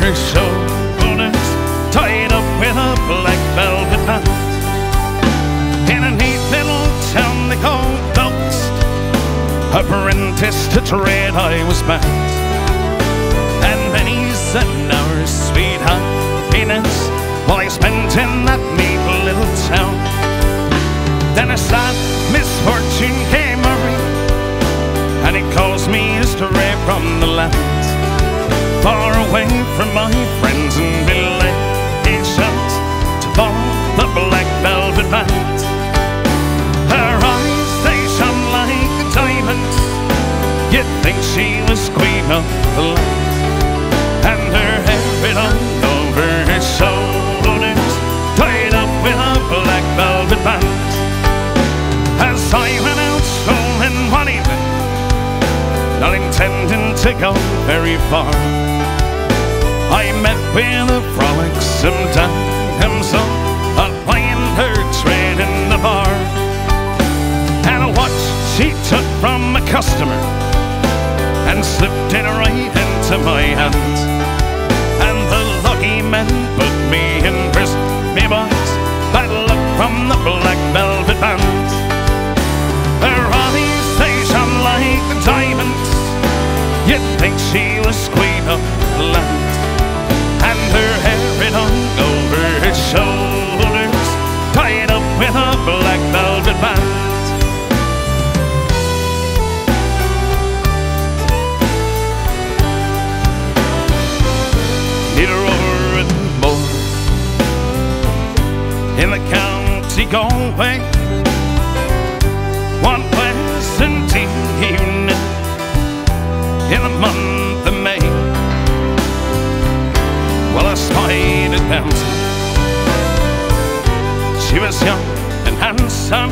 her shoulders, tied up with a black velvet band. In a neat little town they called Ghost, apprentice to trade I was bound. And many's an hour's sweet happiness while I spent in that neat little town. Then a sad misfortune came my way, and it caused me astray from the land, far away from my friends and relations, to follow the black velvet band. Her eyes, they shone like diamonds, you'd think she was queen of the land. And her hair, it hung over her shoulders, tied up with a black velvet band. As I went out strolling one evening, not intending to go very far, I met with a frolicsome damsel, plying her trade in the bar. And a watch she took from a customer and slipped it right into my hand. And the lucky men put me in prison, me boys, bad luck from the black velvet band. Her eyes, they shone like diamonds, you'd think she was queen of the land. And her hair, it hung over her shoulders, tied up with a black velvet band. Neither roaring more in the county Galway, one pleasant evening in the month of May. Well, I spied a damsel, she was young and handsome,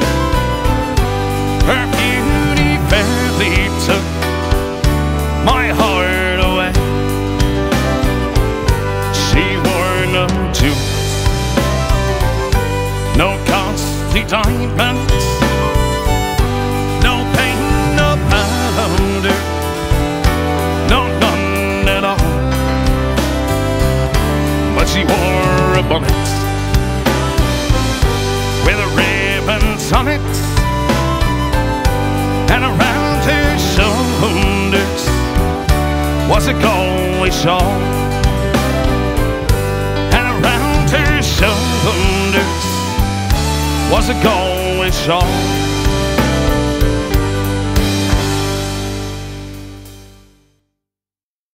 her beauty fairly took my heart away. She wore no jewels, no costly diamonds, no paint, no powder, no, none at all. But she wore a bonnet with ribbons on it, and around her shoulders was a Galway shawl. And around her shoulders was a Galway shawl.